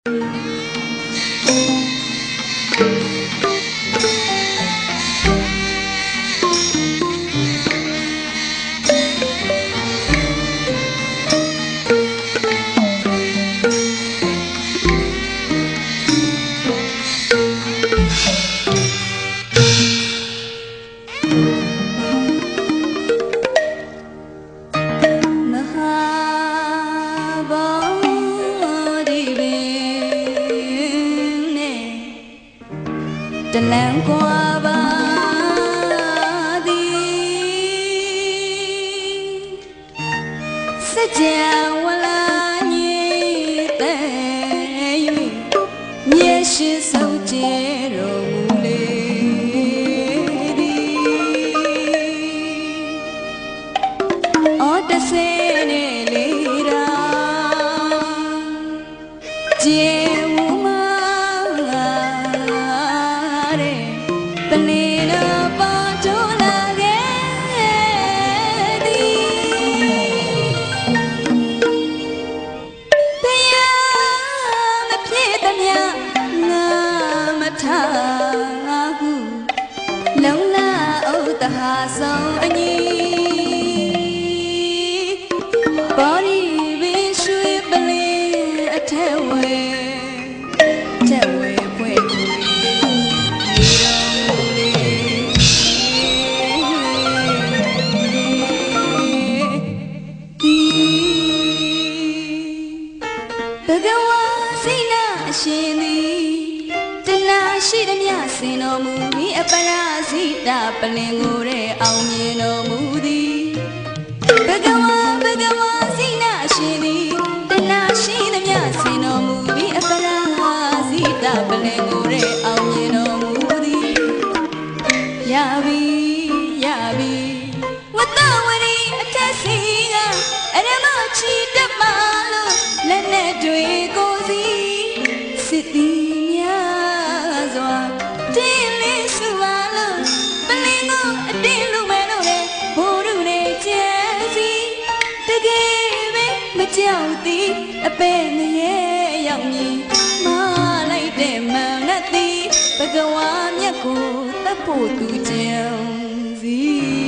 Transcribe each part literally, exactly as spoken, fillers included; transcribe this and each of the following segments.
Palin gore aumino mudi Bhagawa Bhagawa sina shini Tana shina mya sino mudi Apara sita Palin gore aumino mudi Yavi Yavi Watawari atasiga Aramachi damalo Lene dwe gozi Siti nyazwa Dili suwalo a penny young me, my lady man at thee, but go on your cool, the poor to jail.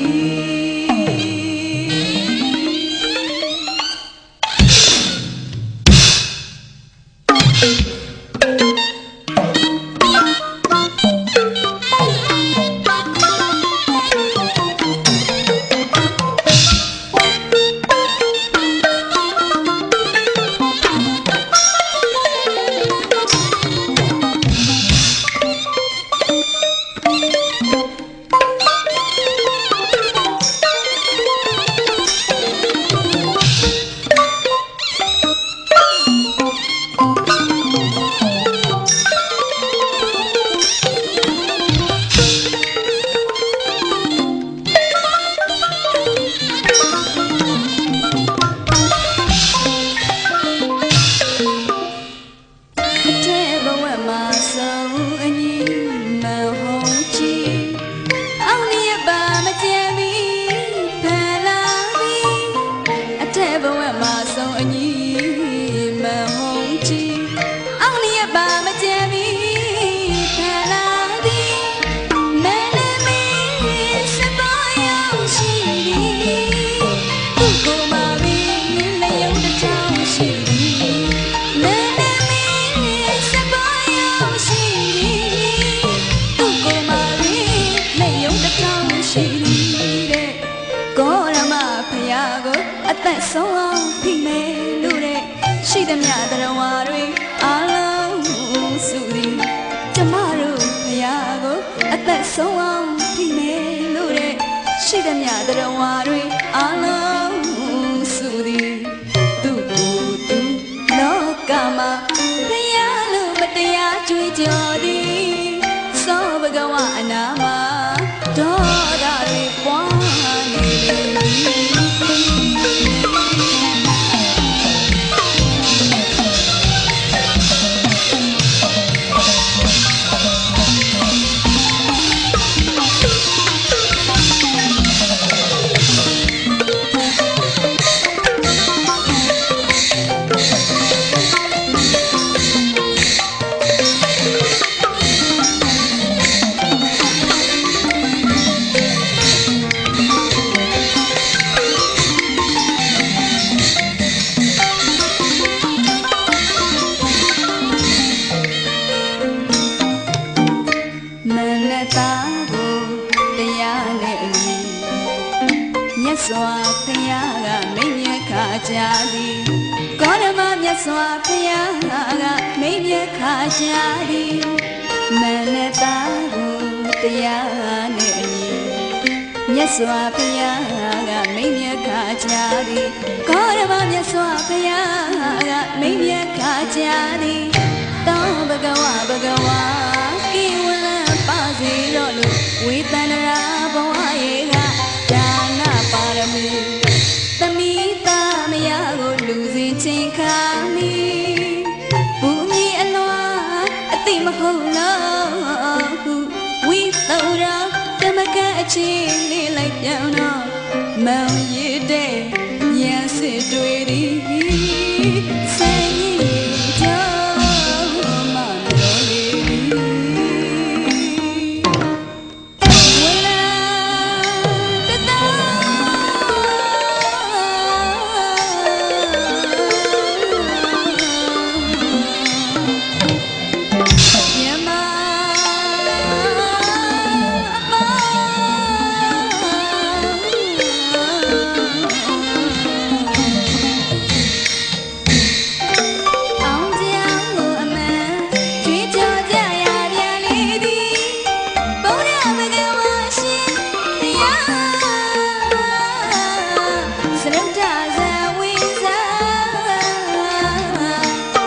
သားကိုတရားနဲ့အညီမြတ်စွာဘုရားကမိန့်မြတ်ခါကြသည်ကောဓမမြတ်စွာဘုရားကမိန့်မြတ်ခါကြသည်မန္နသားကိုတရားနဲ့အညီမြတ်စွာဘုရားကမိန့်မြတ်ခါကြသည်ကောဓမမြတ်စွာဘုရားကမိန့်မြတ်ခါကြသည်တောဘဂဝဘဂဝါကိဝလံပါစီရောလို့ဝေတန္တရာဘဝရေကဒါနပါရမီသမီးသားမယားကိုလူစဉ်ချင်းခါမီဘူမိအလွာအတိမဟုတ်လို့ဟုဝိသုရာဓမ္မကအချင်းလေးလိုက်ပြောင်းတော့မောင်ရည်တဲ့ဉာဏ်စစ်တွေဒီဆိုင်ရင်ကြော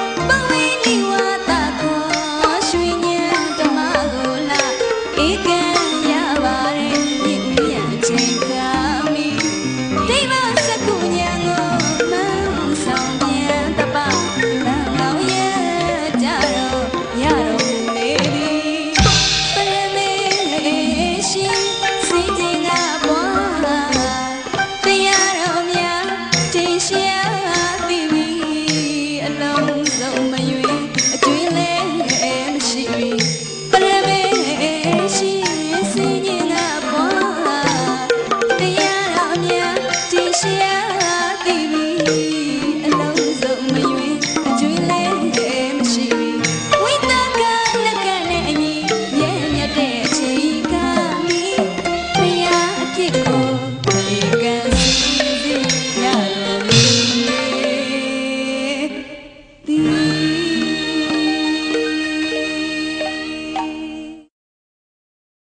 It can